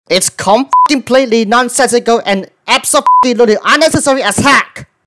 It's completely nonsensical and absolutely unnecessary as heck.